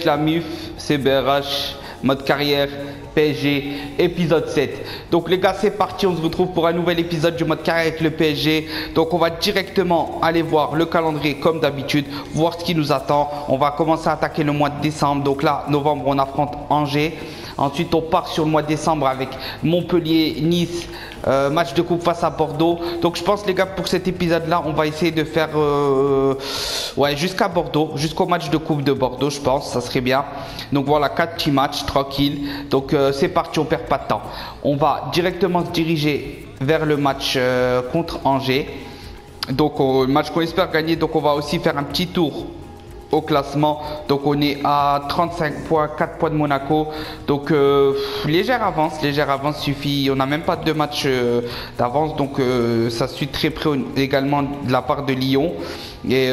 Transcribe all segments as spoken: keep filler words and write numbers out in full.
Wesh la mif, c'est B R H, mode carrière, P S G, épisode sept. Donc les gars, c'est parti, on se retrouve pour un nouvel épisode du mode carrière avec le P S G. Donc on va directement aller voir le calendrier comme d'habitude, voir ce qui nous attend. On va commencer à attaquer le mois de décembre. Donc là, novembre, on affronte Angers. Ensuite, on part sur le mois de décembre avec Montpellier, Nice, euh, match de coupe face à Bordeaux. Donc je pense les gars, pour cet épisode-là, on va essayer de faire euh, ouais, jusqu'à Bordeaux, jusqu'au match de coupe de Bordeaux, je pense, ça serait bien. Donc voilà, quatre petits matchs, tranquille. Donc euh, c'est parti, on perd pas de temps. On va directement se diriger vers le match euh, contre Angers. Donc euh, le match qu'on espère gagner, donc on va aussi faire un petit tour au classement. Donc on est à trente-cinq points, quatre points de Monaco. Donc euh, légère avance, légère avance suffit. On n'a même pas deux matchs euh, d'avance. Donc euh, ça suit très près également de la part de Lyon. Et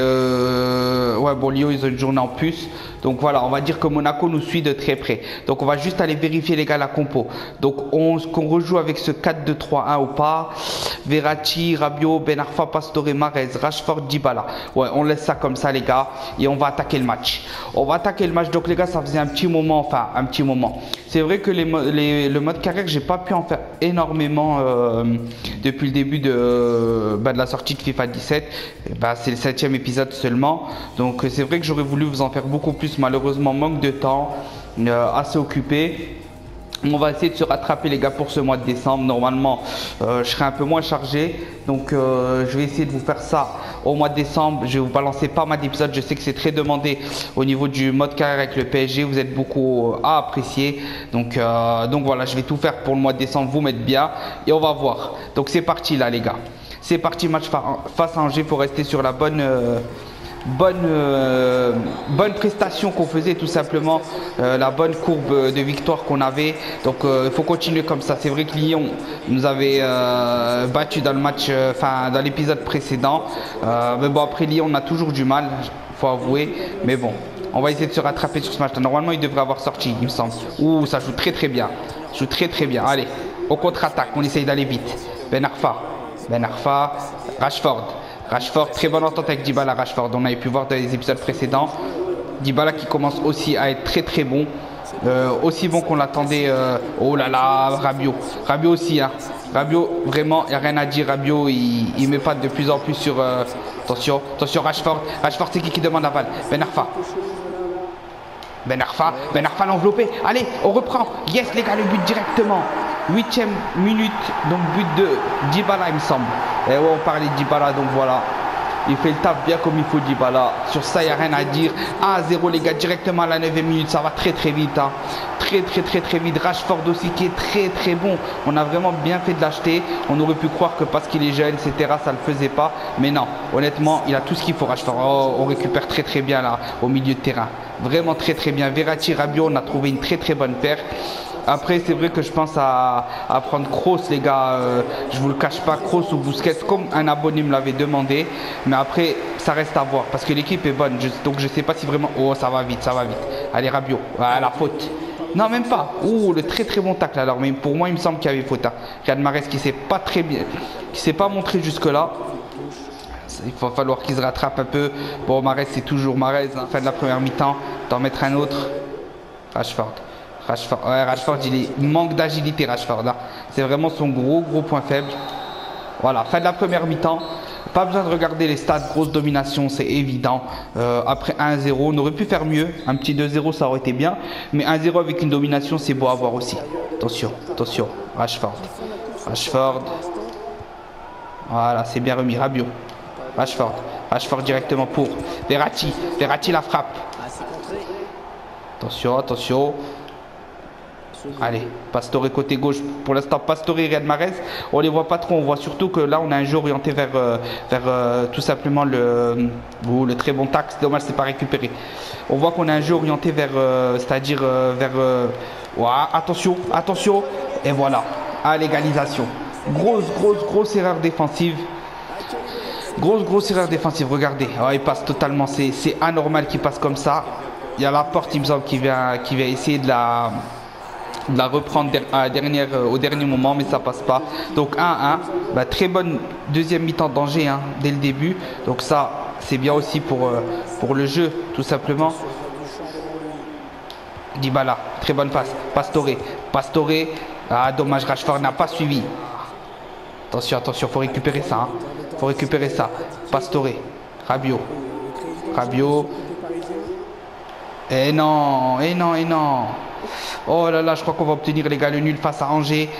euh, ouais bon, Lyon ils ont une journée en plus. Donc voilà, on va dire que Monaco nous suit de très près. Donc on va juste aller vérifier les gars la compo. Donc on qu'on rejoue avec ce quatre deux trois un ou pas. Verratti, Rabiot, Ben Arfa, Pastore, Mahrez, Rashford, Dybala. Ouais, on laisse ça comme ça les gars et on va attaquer le match. On va attaquer le match. Donc les gars, ça faisait un petit moment, enfin un petit moment. C'est vrai que les, les, le mode carrière, j'ai pas pu en faire énormément euh, depuis le début de, euh, bah, de la sortie de FIFA dix-sept. Bah, c'est le septième épisode seulement. Donc c'est vrai que j'aurais voulu vous en faire beaucoup plus. Malheureusement, manque de temps, euh, assez occupé. On va essayer de se rattraper les gars pour ce mois de décembre. Normalement euh, je serai un peu moins chargé. Donc euh, je vais essayer de vous faire ça au mois de décembre. Je vais vous balancer pas mal d'épisodes. Je sais que c'est très demandé au niveau du mode carrière avec le P S G. Vous êtes beaucoup à apprécier. Donc, euh, donc voilà, je vais tout faire pour le mois de décembre. Vous mettre bien et on va voir. Donc c'est parti là les gars. C'est parti, match face à Angers pour rester sur la bonne... Euh, Bonne, euh, bonne prestation qu'on faisait tout simplement, euh, la bonne courbe de victoire qu'on avait. Donc il euh, faut continuer comme ça. C'est vrai que Lyon nous avait euh, battu dans le match, enfin euh, dans l'épisode précédent. Euh, mais bon, après Lyon on a toujours du mal, faut avouer. Mais bon, on va essayer de se rattraper sur ce match. Normalement il devrait avoir sorti, il me semble. Ouh, ça joue très très bien. Ça joue très très bien. Allez, au contre-attaque, on essaye d'aller vite. Ben Arfa, Ben Arfa, Rashford. Rashford, très bonne entente avec Dybala. Rashford, on avait pu voir dans les épisodes précédents. Dybala qui commence aussi à être très très bon. Euh, aussi bon qu'on l'attendait. Euh, oh là là, Rabiot. Rabiot aussi. Hein. Rabiot, vraiment, il n'y a rien à dire. Rabiot, il, il met pas de plus en plus sur... Euh, attention, attention, Rashford. Rashford, c'est qui qui demande la balle? Ben Arfa. Ben Arfa, Ben Arfa l'enveloppé. Allez, on reprend. Yes les gars, le but directement. Huitième minute, donc but de Dybala il me semble. Et ouais, on parlait de Dybala, donc voilà. Il fait le taf bien comme il faut Dybala. Sur ça, il n'y a rien à dire. un à zéro les gars, directement à la neuvième minute. Ça va très très vite. Hein. Très très très très vite. Rashford aussi qui est très très bon. On a vraiment bien fait de l'acheter. On aurait pu croire que parce qu'il est jeune, et cetera, ça ne le faisait pas. Mais non, honnêtement, il a tout ce qu'il faut Rashford. Oh, on récupère très très bien là, au milieu de terrain. Vraiment très très bien. Verratti, Rabiot, on a trouvé une très très bonne paire. Après, c'est vrai que je pense à, à prendre Kroos, les gars. Euh, je vous le cache pas, Kroos ou Busquets, comme un abonné me l'avait demandé. Mais après, ça reste à voir parce que l'équipe est bonne. Je, donc, je sais pas si vraiment. Oh, ça va vite, ça va vite. Allez, Rabiot. Ah, la faute. Non, même pas. Ouh, le très très bon tacle alors. Mais pour moi, il me semble qu'il y avait faute. Hein. Riyad Mahrez qui s'est pas très bien, qui s'est pas montré jusque-là. Il va falloir qu'il se rattrape un peu. Bon, Mahrez, c'est toujours Mahrez. Hein. Fin de la première mi-temps, d'en mettre un autre. Rashford. Rashford, ouais, Rashford, il, est, il manque d'agilité, Rashford. Hein. C'est vraiment son gros, gros point faible. Voilà, fin de la première mi-temps. Pas besoin de regarder les stats, grosse domination, c'est évident. Euh, après un à zéro, on aurait pu faire mieux. Un petit deux zéro, ça aurait été bien. Mais un zéro avec une domination, c'est beau à voir aussi. Attention, attention, Rashford. Rashford. Voilà, c'est bien remis. Rabiot. Rashford. Rashford directement pour Verratti. Verratti la frappe. Attention, attention. Allez, Pastore côté gauche. Pour l'instant, Pastore et Riyad Mahrez, on les voit pas trop. On voit surtout que là, on a un jeu orienté vers, euh, vers euh, tout simplement le, euh, le très bon taxe. Dommage, c'est pas récupéré. On voit qu'on a un jeu orienté vers, euh, c'est-à-dire euh, vers. Euh, ouais, attention, attention. Et voilà, à l'égalisation. Grosse, grosse, grosse erreur défensive. Grosse, grosse erreur défensive. Regardez, oh, il passe totalement. C'est anormal qu'il passe comme ça. Il y a la porte, il me semble, qui vient, qui vient essayer de la. de la reprendre à dernière, euh, au dernier moment, mais ça passe pas. Donc un à un, bah, très bonne deuxième mi-temps d'Angers hein, dès le début. Donc ça, c'est bien aussi pour, euh, pour le jeu, tout simplement. Dybala, très bonne passe. Pastore, Pastore. Ah, dommage, Rashford n'a pas suivi. Attention, attention, faut récupérer ça. Hein. Faut récupérer ça. Pastore, Rabiot. Rabiot. Et non, et non, et non. Oh là là, je crois qu'on va obtenir, les gars, le nul face à Angers.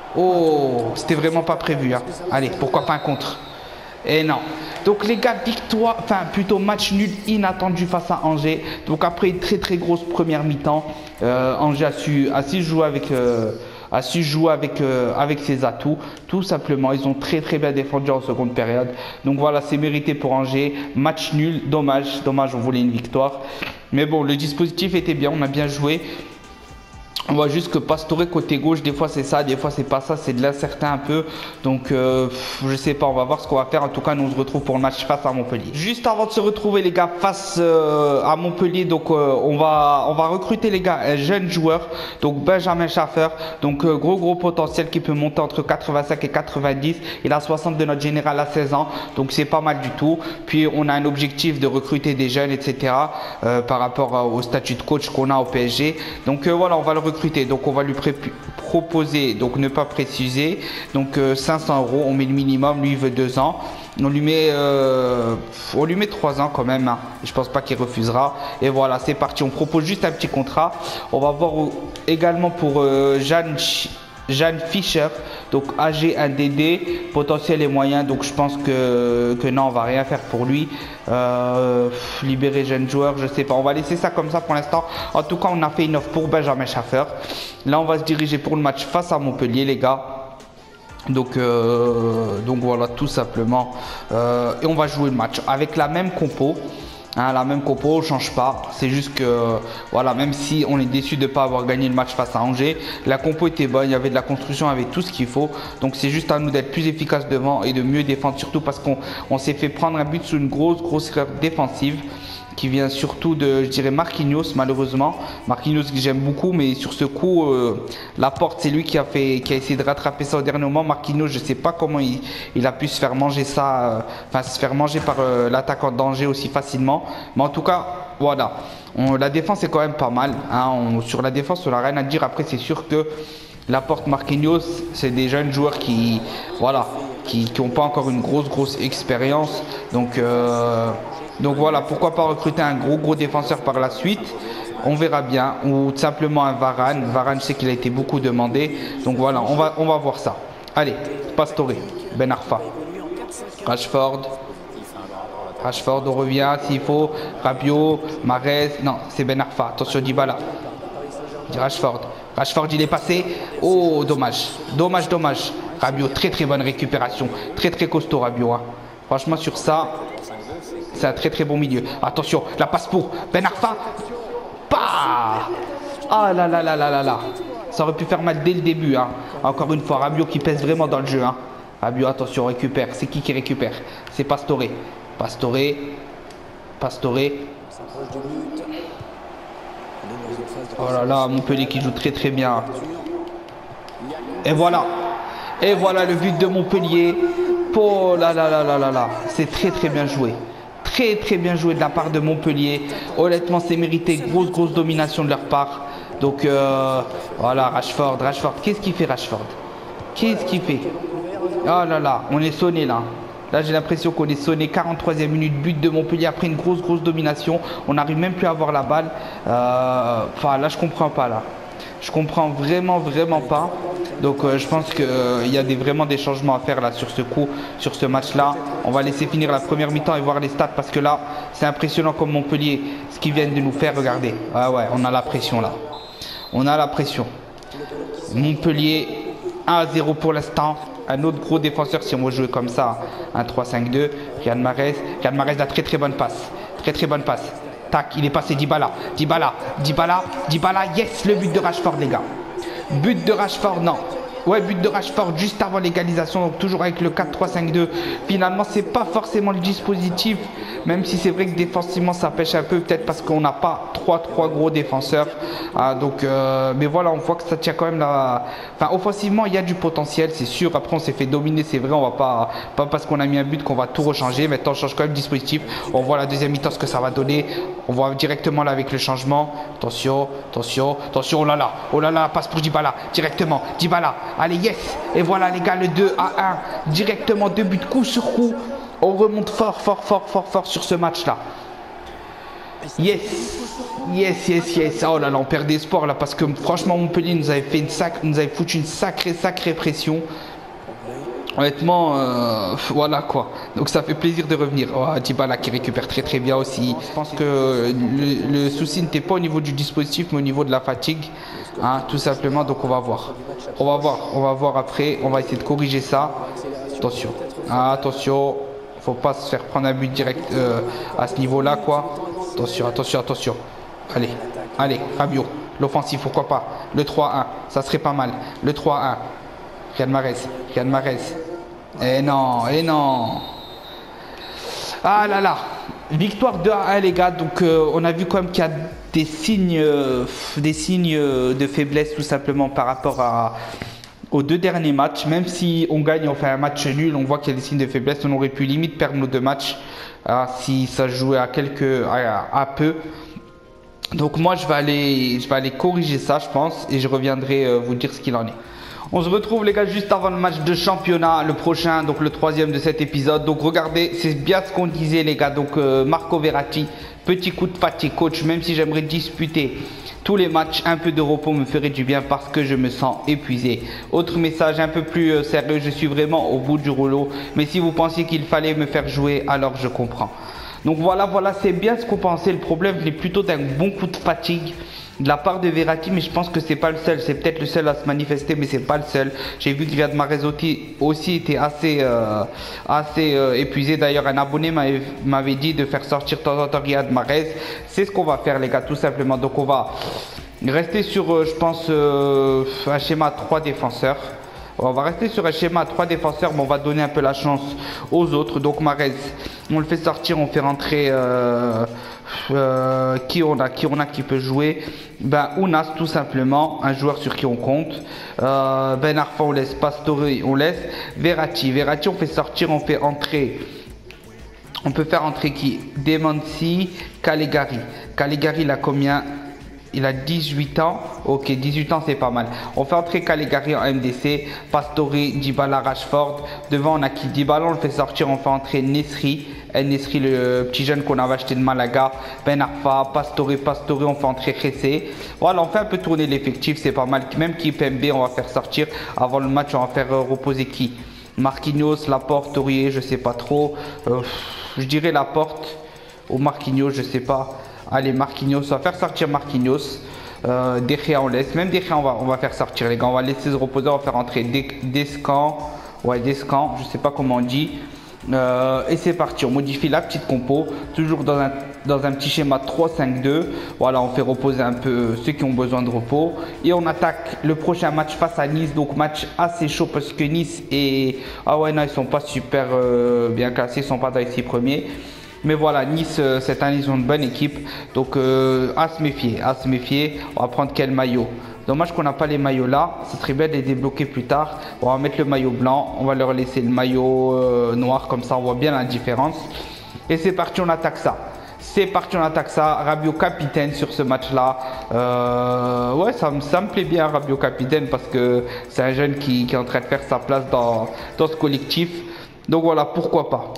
Oh, c'était vraiment pas prévu. Hein. Allez, pourquoi pas un contre. Et non. Donc les gars, victoire, enfin plutôt match nul inattendu face à Angers. Donc après une très très grosse première mi-temps, euh, Angers a su, a su jouer avec... Euh, a su jouer avec, euh, avec ses atouts, tout simplement. Ils ont très très bien défendu en seconde période. Donc voilà, c'est mérité pour Angers. Match nul, dommage, dommage, on voulait une victoire. Mais bon, le dispositif était bien, on a bien joué. On voit juste que Pastore côté gauche, des fois c'est ça, des fois c'est pas ça, c'est de l'incertain un peu. Donc euh, je sais pas, on va voir ce qu'on va faire. En tout cas, nous on se retrouve pour le match face à Montpellier. Juste avant de se retrouver les gars face euh, à Montpellier, donc euh, on va on va recruter les gars un jeune joueur, donc Benjamin Schaffer, donc euh, gros gros potentiel qui peut monter entre quatre-vingt-cinq et quatre-vingt-dix. Il a soixante de notre général à seize ans, donc c'est pas mal du tout. Puis on a un objectif de recruter des jeunes, et cetera. Euh, par rapport euh, au statut de coach qu'on a au P S G. Donc euh, voilà, on va le recruter. Donc on va lui proposer, donc ne pas préciser, donc euh, cinq cents euros, on met le minimum, lui il veut deux ans, on lui met euh, on lui met trois ans quand même, hein. Je pense pas qu'il refusera. Et voilà, c'est parti, on propose juste un petit contrat. On va voir également pour euh, Jeanne Jeanne Fischer, donc âgé un D D, potentiel et moyen, donc je pense que, que non, on va rien faire pour lui. Euh, libérer jeune joueur, je sais pas, on va laisser ça comme ça pour l'instant. En tout cas, on a fait une offre pour Benjamin Schaffer. Là, on va se diriger pour le match face à Montpellier, les gars. Donc, euh, donc voilà, tout simplement. Euh, et on va jouer le match avec la même compo. Hein, la même compo, on ne change pas. C'est juste que, euh, voilà, même si on est déçu de ne pas avoir gagné le match face à Angers, la compo était bonne, il y avait de la construction, il y avait tout ce qu'il faut. Donc c'est juste à nous d'être plus efficaces devant et de mieux défendre, surtout parce qu'on on s'est fait prendre un but sous une grosse, grosse erreur défensive qui vient surtout de, je dirais, Marquinhos, malheureusement. Marquinhos que j'aime beaucoup, mais sur ce coup, euh, Laporte, c'est lui qui a, fait, qui a essayé de rattraper ça au dernier moment. Marquinhos, je ne sais pas comment il, il a pu se faire manger ça, euh, enfin se faire manger par euh, l'attaquant d'Angers aussi facilement. Mais en tout cas, voilà. On, la défense est quand même pas mal. Hein. On, sur la défense, on n'a rien à dire. Après, c'est sûr que Laporte, Marquinhos, c'est des jeunes joueurs qui, voilà, qui n'ont pas encore une grosse, grosse expérience. Donc... Euh, Donc voilà, pourquoi pas recruter un gros gros défenseur par la suite. On verra bien. Ou tout simplement un Varane. Varane, je sais qu'il a été beaucoup demandé. Donc voilà, on va, on va voir ça. Allez, Pastore, Ben Arfa, Rashford. Rashford, on revient s'il faut. Rabiot, Mahrez. Non, c'est Ben Arfa. Attention, Dybala. Rashford. Rashford, il est passé. Oh, dommage. Dommage, dommage. Rabiot, très très bonne récupération. Très très costaud, Rabiot. Hein. Franchement, sur ça... C'est un très très bon milieu. Attention, la passe pour Ben Arfa. Bah ah là là là là là là. Ça aurait pu faire mal dès le début. Hein. Encore une fois, Rabiot qui pèse vraiment dans le jeu. Hein. Rabiot, attention, récupère. C'est qui qui récupère? C'est Pastore. Pastore. Pastore. Oh là là, Montpellier qui joue très très bien. Et voilà. Et voilà le but de Montpellier. Oh là là là là là là. C'est très très bien joué. Très très bien joué de la part de Montpellier. Honnêtement, c'est mérité. Grosse grosse domination de leur part. Donc euh, voilà, Rashford. Rashford, qu'est-ce qu'il fait Rashford? Qu'est-ce qu'il fait? Oh là là, on est sonné là. Là, j'ai l'impression qu'on est sonné. quarante-troisième minute, but de Montpellier après une grosse grosse domination. On n'arrive même plus à avoir la balle. Euh, enfin, là, je comprends pas là. Je comprends vraiment vraiment pas. Donc euh, je pense qu'il euh, y a des, vraiment des changements à faire là sur ce coup, sur ce match là. On va laisser finir la première mi-temps et voir les stats parce que là c'est impressionnant comme Montpellier, ce qu'ils viennent de nous faire. Regardez, ah ouais, on a la pression là. On a la pression. Montpellier un à zéro pour l'instant. Un autre gros défenseur si on veut jouer comme ça. Un trois cinq deux. Riyad Mahrez. Riyad Mahrez a très très bonne passe. Très très bonne passe. Tac, il est passé. Dybala. Dybala. Dybala. Dybala. Yes, le but de Rashford les gars. But de Rashford, non. Ouais, but de Rashford juste avant l'égalisation, donc toujours avec le quatre trois cinq deux. Finalement, c'est pas forcément le dispositif, même si c'est vrai que défensivement ça pêche un peu, peut-être parce qu'on n'a pas trois trois gros défenseurs. Ah, donc, euh, mais voilà, on voit que ça tient quand même la. Enfin, offensivement, il y a du potentiel, c'est sûr. Après, on s'est fait dominer, c'est vrai. On va pas, pas parce qu'on a mis un but qu'on va tout rechanger. Maintenant, on change quand même le dispositif. On voit la deuxième mi-temps ce que ça va donner. On voit directement là avec le changement. Attention, attention, attention. Oh là là, oh là là, passe pour Dybala directement. Dybala. Allez, yes. Et voilà les gars, le deux à un. Directement, deux buts coup sur coup. On remonte fort, fort, fort, fort, fort sur ce match-là. Yes. Yes, yes, yes. Oh là là, on perd d'espoir là parce que franchement, Montpellier nous avait fait une sac, nous avait foutu une sacrée, sacrée pression. Honnêtement, euh, voilà quoi. Donc ça fait plaisir de revenir. Oh, Dybala qui récupère très très bien aussi. Je pense que le, le souci n'était pas au niveau du dispositif, mais au niveau de la fatigue. Hein, tout simplement, donc on va voir. On va voir, on va voir après. On va essayer de corriger ça. Attention. Ah, attention. Faut pas se faire prendre un but direct euh, à ce niveau-là quoi. Attention, attention, attention. Allez, allez, Rabiot. L'offensif, pourquoi pas. Le trois un, ça serait pas mal. Le trois un. Riyad Mahrez, Riyad Mahrez. Eh non, eh non. Ah là là. Victoire deux à un les gars. Donc euh, on a vu quand même qu'il y a des signes, euh, des signes euh, de faiblesse tout simplement par rapport à, aux deux derniers matchs. Même si on gagne, on fait un match nul, on voit qu'il y a des signes de faiblesse. On aurait pu limite perdre nos deux matchs euh, si ça jouait à quelques, à, à peu. Donc moi je vais aller, je vais aller corriger ça je pense et je reviendrai euh, vous dire ce qu'il en est. On se retrouve les gars juste avant le match de championnat, le prochain, donc le troisième de cet épisode. Donc regardez, c'est bien ce qu'on disait les gars. Donc euh, Marco Verratti, petit coup de fatigue coach, même si j'aimerais disputer tous les matchs, un peu de repos me ferait du bien parce que je me sens épuisé. Autre message un peu plus euh, sérieux, je suis vraiment au bout du rouleau. Mais si vous pensiez qu'il fallait me faire jouer, alors je comprends. Donc voilà, voilà, c'est bien ce qu'on pensait. Le problème venait plutôt d'un bon coup de fatigue de la part de Verratti, mais je pense que c'est pas le seul. C'est peut-être le seul à se manifester, mais c'est pas le seul. J'ai vu que Riyad Mahrez aussi était assez, euh, assez euh, épuisé. D'ailleurs, un abonné m'avait dit de faire sortir de temps en temps Riyad Mahrez. C'est ce qu'on va faire, les gars, tout simplement. Donc on va rester sur, euh, je pense, euh, un schéma trois défenseurs. On va rester sur un schéma à trois défenseurs, mais on va donner un peu la chance aux autres. Donc Mahrez, on le fait sortir, on fait rentrer euh, euh, qui on a, qui on a qui peut jouer. Ben Ounas tout simplement, un joueur sur qui on compte. Euh, Ben Arfa on laisse, Pastore on laisse. Verratti, Verratti on fait sortir, on fait entrer. On peut faire entrer qui? Demansi, Calegari. Calegari il a combien? Il a dix-huit ans. Ok, dix-huit ans, c'est pas mal. On fait entrer Calegari en M D C. Pastore, Dybala, Rashford. Devant, on a qui? Dybala, on le fait sortir. On fait entrer Nesri. Nesri, le petit jeune qu'on avait acheté de Malaga. Ben Arfa, Pastore, Pastore, on fait entrer Khessé. Voilà, on fait un peu tourner l'effectif. C'est pas mal. Même Kimpembe, on va faire sortir. Avant le match, on va faire euh, reposer qui? Marquinhos, Laporte, Aurier, je sais pas trop. Euh, je dirais Laporte ou Marquinhos, je sais pas. Allez, Marquinhos, on va faire sortir Marquinhos. Euh, De Gea, on laisse. Même De Gea, on va, on va faire sortir, les gars. On va laisser se reposer. On va faire entrer Descamps. Ouais, Descamps, je sais pas comment on dit. Euh, et c'est parti. On modifie la petite compo. Toujours dans un, dans un petit schéma trois cinq deux. Voilà, on fait reposer un peu ceux qui ont besoin de repos. Et on attaque le prochain match face à Nice. Donc, match assez chaud parce que Nice est. Ah ouais, non, ils sont pas super euh, bien classés. Ils sont pas dans les six premiers. Mais voilà, Nice, euh, cette année, ils ont une bonne équipe. Donc, euh, à se méfier, à se méfier. On va prendre quel maillot? Dommage qu'on n'a pas les maillots là. Ce serait bien de les débloquer plus tard. On va mettre le maillot blanc. On va leur laisser le maillot euh, noir. Comme ça, on voit bien la différence. Et c'est parti, on attaque ça. C'est parti, on attaque ça. Rabiot capitaine sur ce match-là. Euh, ouais, ça, ça me plaît bien, Rabiot capitaine, parce que c'est un jeune qui, qui est en train de faire sa place dans, dans ce collectif. Donc voilà, pourquoi pas.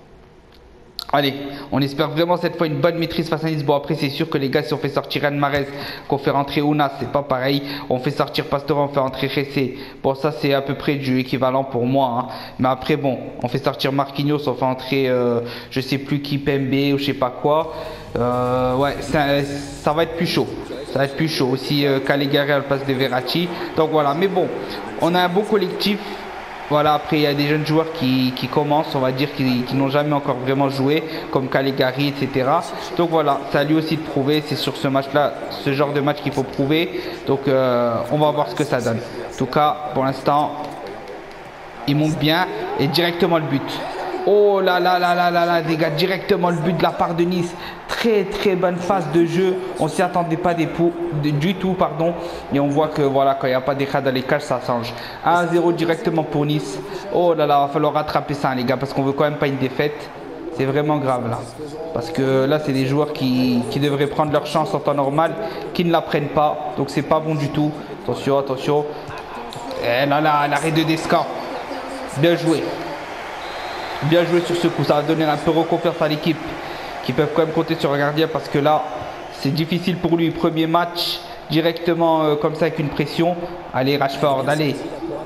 Allez, on espère vraiment cette fois une bonne maîtrise face à Nice. Bon, après, c'est sûr que les gars, si on fait sortir Riyad Mahrez, qu'on fait rentrer Ounas, c'est pas pareil. On fait sortir Pastore, on fait rentrer Khessé. Bon, ça, c'est à peu près du équivalent pour moi. Hein. Mais après, bon, on fait sortir Marquinhos, on fait entrer, euh, je sais plus qui, Pembe ou je sais pas quoi. Euh, ouais, ça, ça va être plus chaud. Ça va être plus chaud. Aussi, euh, Calegari à la place de Verratti. Donc voilà, mais bon, on a un beau collectif. Voilà, après il y a des jeunes joueurs qui, qui commencent, on va dire, qui, qui n'ont jamais encore vraiment joué, comme Calegari, et cetera. Donc voilà, c'est à lui aussi de prouver, c'est sur ce match-là, ce genre de match qu'il faut prouver. Donc euh, on va voir ce que ça donne. En tout cas, pour l'instant, il monte bien et directement le but. Oh là là là là là là, les gars, directement le but de la part de Nice. Très très bonne phase de jeu. On s'y attendait pas des pou, de, du tout, pardon. Et on voit que voilà, quand il n'y a pas d'écart dans les cages, ça change. un à zéro directement pour Nice. Oh là là, va falloir rattraper ça, les gars, parce qu'on veut quand même pas une défaite. C'est vraiment grave là. Parce que là, c'est des joueurs qui, qui devraient prendre leur chance en temps normal, qui ne la prennent pas. Donc c'est pas bon du tout. Attention, attention. Et là là, l'arrêt de Descamps. Bien joué. Bien joué sur ce coup, ça va donner un peu de confiance à l'équipe qui peuvent quand même compter sur le gardien parce que là c'est difficile pour lui. Premier match directement euh, comme ça avec une pression. Allez Rashford, allez.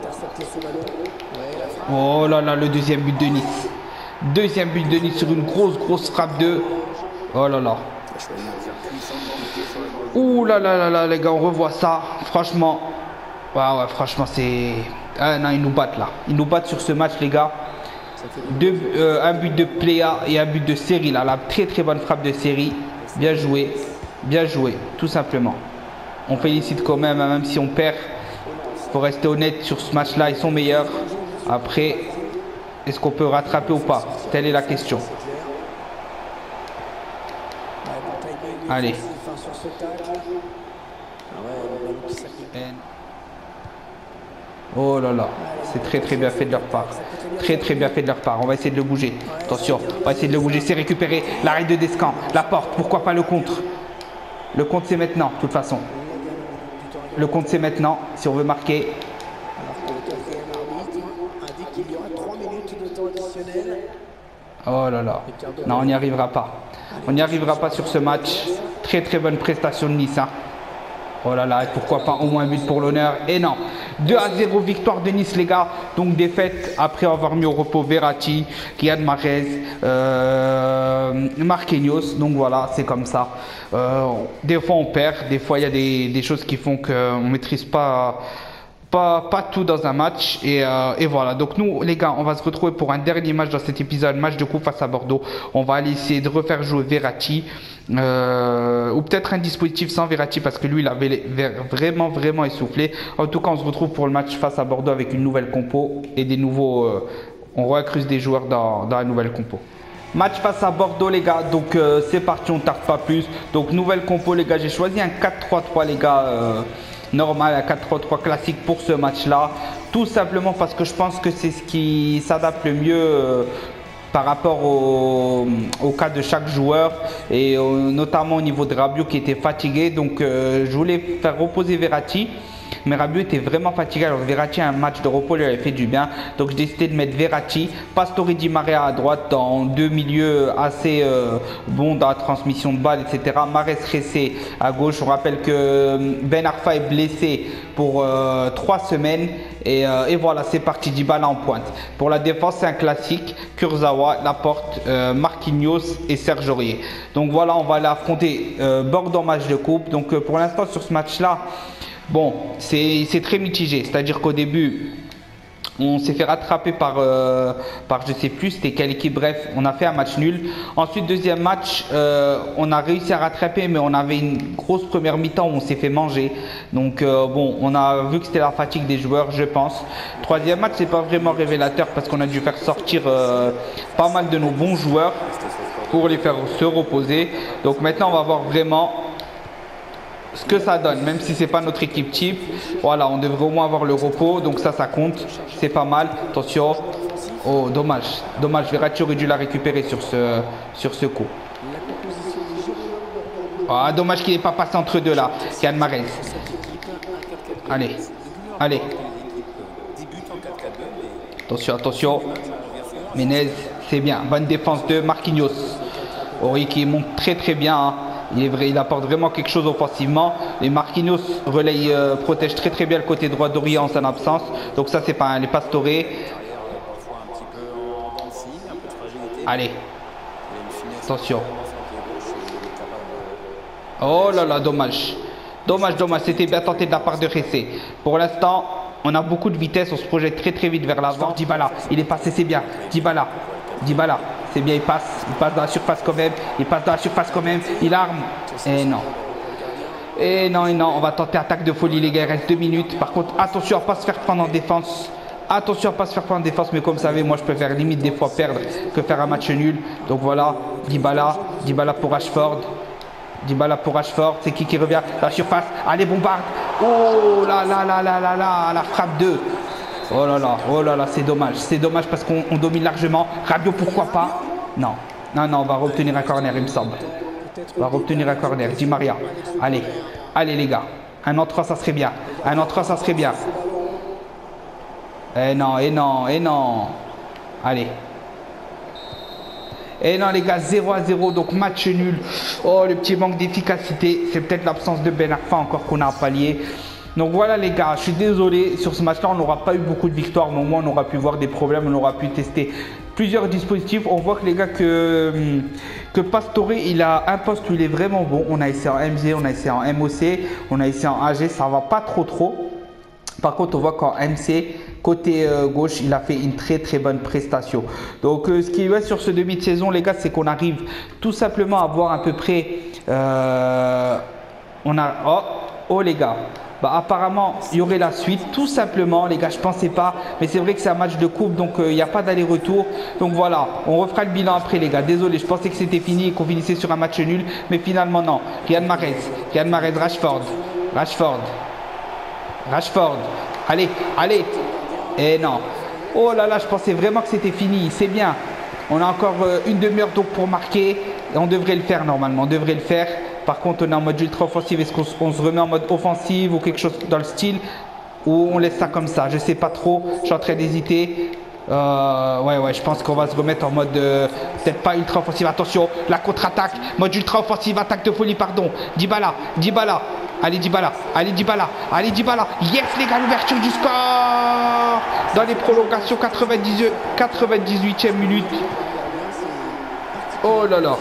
Oh là là, le deuxième but de Nice. Deuxième but de Nice sur une grosse grosse frappe de... Oh là là. Ouh là là là là les gars, on revoit ça. Franchement, ouais ouais franchement c'est... Ah non, ils nous battent là. Ils nous battent sur ce match les gars. Deux, euh, un but de Pléa et un but de série là, la très très bonne frappe de série. Bien joué, bien joué, tout simplement. On félicite quand même, hein, même si on perd. Faut rester honnête sur ce match là, ils sont meilleurs. Après, est-ce qu'on peut rattraper ou pas? Telle est la question. Allez. Oh là là, c'est très très bien fait de leur part. Très très bien fait de leur part. On va essayer de le bouger. Attention, on va essayer de le bouger. C'est récupéré. L'arrêt de Descamps. La porte. Pourquoi pas le contre? Le contre c'est maintenant, de toute façon. Le contre c'est maintenant, si on veut marquer. Oh là là. Non, on n'y arrivera pas. On n'y arrivera pas sur ce match. Très très bonne prestation de Nice. Hein. Oh là là, et pourquoi pas au moins un but pour l'honneur. Et non, deux à zéro victoire de Nice les gars. Donc défaite après avoir mis au repos Verratti, Riyad Mahrez, euh, Marquinhos. Donc voilà, c'est comme ça. Euh, des fois on perd, des fois il y a des, des choses qui font qu'on ne maîtrise pas... Pas, pas tout dans un match et, euh, et voilà. Donc nous les gars, on va se retrouver pour un dernier match dans cet épisode, match de coupe face à Bordeaux. On va aller essayer de refaire jouer Verratti euh, ou peut-être un dispositif sans Verratti parce que lui il avait vraiment vraiment essoufflé. En tout cas on se retrouve pour le match face à Bordeaux avec une nouvelle compo et des nouveaux euh, on recrute des joueurs dans, dans la nouvelle compo. Match face à Bordeaux les gars, donc euh, c'est parti, on tarde pas plus. Donc nouvelle compo les gars, j'ai choisi un quatre trois trois les gars, euh, normal, un quatre trois trois classique pour ce match là. Tout simplement parce que je pense que c'est ce qui s'adapte le mieux euh, par rapport au, au cas de chaque joueur et euh, notamment au niveau de Rabiot qui était fatigué. Donc euh, je voulais faire reposer Verratti. Mais Rabiot était vraiment fatigué, alors Verratti a un match de repos, lui avait fait du bien. Donc j'ai décidé de mettre Verratti, Pastore, Di Maria à droite dans deux milieux assez euh, bons dans la transmission de balles, et cetera. Mahrez Ressé à gauche. On rappelle que Ben Arfa est blessé pour euh, trois semaines. Et, euh, et voilà, c'est parti, Dybala en pointe. Pour la défense, c'est un classique. Kurzawa, Laporte, euh, Marquinhos et Serge Aurier. Donc voilà, on va aller affronter euh, Bordeaux en match de coupe. Donc euh, pour l'instant, sur ce match-là, bon, c'est très mitigé, c'est-à-dire qu'au début, on s'est fait rattraper par, euh, par je sais plus, c'était quelle équipe, bref, on a fait un match nul. Ensuite, deuxième match, euh, on a réussi à rattraper, mais on avait une grosse première mi-temps où on s'est fait manger. Donc euh, bon, on a vu que c'était la fatigue des joueurs, je pense. Troisième match, c'est pas vraiment révélateur parce qu'on a dû faire sortir euh, pas mal de nos bons joueurs pour les faire se reposer. Donc maintenant, on va voir vraiment ce que ça donne, même si c'est pas notre équipe type. Voilà, on devrait au moins avoir le repos, donc ça, ça compte, c'est pas mal. Attention, oh dommage, dommage, Verratti aurait dû la récupérer sur ce, sur ce coup. Ah, dommage qu'il n'ait pas passé entre deux là, Riyad Mahrez. Allez, allez. Attention, attention. Menez, c'est bien, bonne défense de Marquinhos. Ori qui monte très très bien, hein. Il est vrai, il apporte vraiment quelque chose offensivement. Les Marquinhos relaye, euh, protège très très bien le côté droit d'Orient en son absence. Donc ça c'est pas un, les Pastore. Allez. Attention. Oh là là, dommage. Dommage, dommage. C'était bien tenté de la part de Ressé. Pour l'instant, on a beaucoup de vitesse. On se projette très très vite vers l'avant. Dybala, il est passé, c'est bien. Dybala. Dybala. C'est bien, il passe, il passe dans la surface quand même, il passe dans la surface quand même, il arme, et non. Et non, et non, on va tenter attaque de folie, les gars. Il reste deux minutes. Par contre, attention à ne pas se faire prendre en défense. Attention à ne pas se faire prendre en défense. Mais comme vous savez, moi, je préfère limite des fois perdre que faire un match nul. Donc voilà, Dybala. Dybala pour Rashford. Dybala pour Rashford. C'est qui qui revient? La surface. Allez, bombarde. Oh là là là là là là. La frappe deux. Oh là là, oh là là, c'est dommage. C'est dommage parce qu'on domine largement. Rabiot, pourquoi pas? Non. Non, non, on va obtenir un corner, il me semble. On va obtenir un corner. Di Maria. Allez. Allez, les gars. Un entrant, ça serait bien. Un entrant, ça serait bien. Eh non, eh non, eh non. Allez. Eh non, les gars, zéro à zéro. Donc, match nul. Oh, le petit manque d'efficacité. C'est peut-être l'absence de Ben Arfa encore qu'on a à pallier. Donc voilà les gars, je suis désolé, sur ce match-là, on n'aura pas eu beaucoup de victoires, mais au moins on aura pu voir des problèmes, on aura pu tester plusieurs dispositifs. On voit que les gars, que, que Pastore, il a un poste où il est vraiment bon. On a essayé en M G, on a essayé en M O C, on a essayé en A G, ça va pas trop trop. Par contre, on voit qu'en M C, côté euh, gauche, il a fait une très très bonne prestation. Donc euh, ce qui est ouais, sur ce demi de saison, les gars, c'est qu'on arrive tout simplement à voir à peu près... Euh, on a... Oh, oh les gars. Bah, apparemment, il y aurait la suite, tout simplement, les gars, je pensais pas, mais c'est vrai que c'est un match de coupe, donc il euh, n'y a pas d'aller-retour. Donc voilà, on refera le bilan après, les gars. Désolé, je pensais que c'était fini et qu'on finissait sur un match nul, mais finalement, non. Riyad Mahrez, Riyad Mahrez, Rashford, Rashford, Rashford. Allez, allez. Et non. Oh là là, je pensais vraiment que c'était fini, c'est bien. On a encore euh, une demi-heure donc pour marquer, et on devrait le faire normalement, on devrait le faire. Par contre, on est en mode ultra offensif. Est-ce qu'on se remet en mode offensif ou quelque chose dans le style? Ou on laisse ça comme ça? Je sais pas trop. Je suis en train d'hésiter. Euh, ouais, ouais, je pense qu'on va se remettre en mode euh, peut-être pas ultra offensif. Attention, la contre-attaque. Mode ultra offensif, attaque de folie, pardon. Dybala, Dybala. Allez, Dybala. Allez, Dybala. Allez, Dybala. Yes, les gars, l'ouverture du score. Dans les prolongations, quatre-vingt-dix-huitième minute. Oh là là.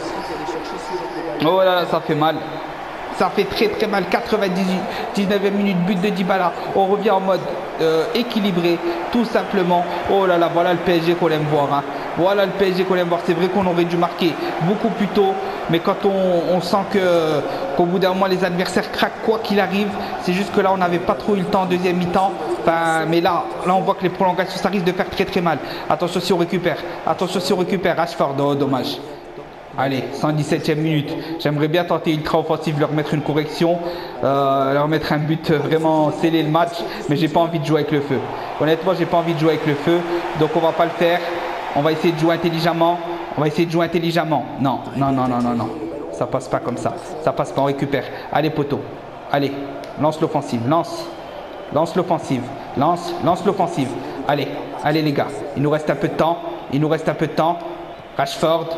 Oh là là, ça fait mal. Ça fait très très mal. quatre-vingt-dix-neuvième minute, but de Dybala. On revient en mode euh, équilibré, tout simplement. Oh là là, voilà le P S G qu'on aime voir. Hein. Voilà le P S G qu'on aime voir. C'est vrai qu'on aurait dû marquer beaucoup plus tôt. Mais quand on, on sent que qu'au bout d'un moment, les adversaires craquent quoi qu'il arrive. C'est juste que là, on n'avait pas trop eu le temps en deuxième mi-temps. Enfin, mais là, là, on voit que les prolongations, ça risque de faire très très mal. Attention si on récupère. Attention si on récupère. Rashford, oh, dommage. Allez, cent dix-septième minute. J'aimerais bien tenter ultra offensif, leur mettre une correction, euh, leur mettre un but, vraiment sceller le match, mais j'ai pas envie de jouer avec le feu. Honnêtement, j'ai pas envie de jouer avec le feu, donc on va pas le faire. On va essayer de jouer intelligemment. On va essayer de jouer intelligemment. Non, non, non, non, non, non. Ça passe pas comme ça. Ça passe pas, on récupère. Allez, poteau. Allez, lance l'offensive. Lance. Lance l'offensive. Lance, lance l'offensive. Allez, allez les gars. Il nous reste un peu de temps. Il nous reste un peu de temps. Rashford.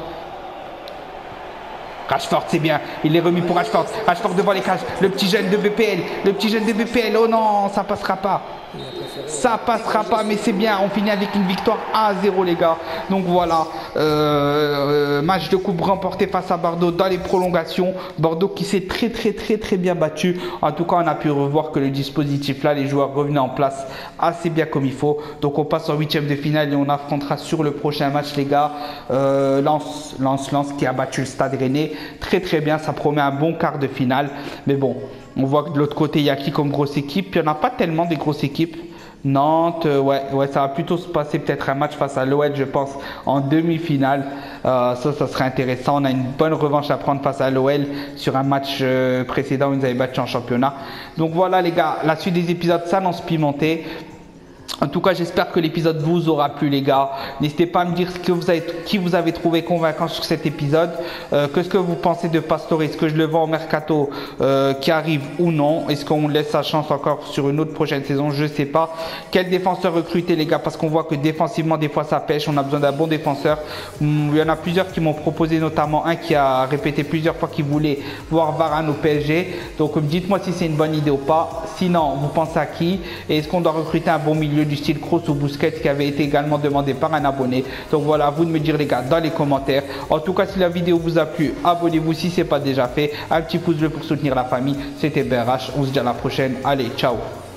Rashford, c'est bien. Il est remis pour Rashford. Rashford devant les cages. Le petit jeune de B P L. Le petit jeune de B P L. Oh non, ça passera pas. Ça passera pas, mais c'est bien. On finit avec une victoire un à zéro, les gars. Donc voilà. Euh, euh, match de coupe remporté face à Bordeaux dans les prolongations. Bordeaux qui s'est très, très, très, très bien battu. En tout cas, on a pu revoir que le dispositif là, les joueurs revenaient en place assez bien comme il faut. Donc on passe en huitième de finale et on affrontera sur le prochain match, les gars. Euh, Lens, Lens, Lens qui a battu le Stade Rennais. Très, très bien. Ça promet un bon quart de finale. Mais bon. On voit que de l'autre côté, il y a qui comme grosse équipe? Il n'y en a pas tellement des grosses équipes. Nantes, euh, ouais, ouais, ça va plutôt se passer peut-être un match face à l'O L, je pense, en demi-finale. Euh, ça, ça serait intéressant. On a une bonne revanche à prendre face à l'O L sur un match euh, précédent où ils avaient battu en championnat. Donc voilà les gars, la suite des épisodes s'annonce pimentée. En tout cas, j'espère que l'épisode vous aura plu, les gars. N'hésitez pas à me dire ce que vous avez, qui vous avez trouvé convaincant sur cet épisode. Euh, Qu'est-ce que vous pensez de Pastore? Est-ce que je le vends au mercato euh, qui arrive ou non? Est-ce qu'on laisse sa chance encore sur une autre prochaine saison? Je sais pas. Quel défenseur recruter, les gars? Parce qu'on voit que défensivement, des fois, ça pêche. On a besoin d'un bon défenseur. Il y en a plusieurs qui m'ont proposé, notamment un qui a répété plusieurs fois qu'il voulait voir Varane au P S G. Donc, dites-moi si c'est une bonne idée ou pas. Sinon, vous pensez à qui? Et est-ce qu'on doit recruter un bon milieu du style Kroos ou Busquets qui avait été également demandé par un abonné? Donc voilà, à vous de me dire les gars dans les commentaires. En tout cas, si la vidéo vous a plu, abonnez-vous si ce n'est pas déjà fait. Un petit pouce bleu pour soutenir la famille. C'était B R H, on se dit à la prochaine. Allez, ciao.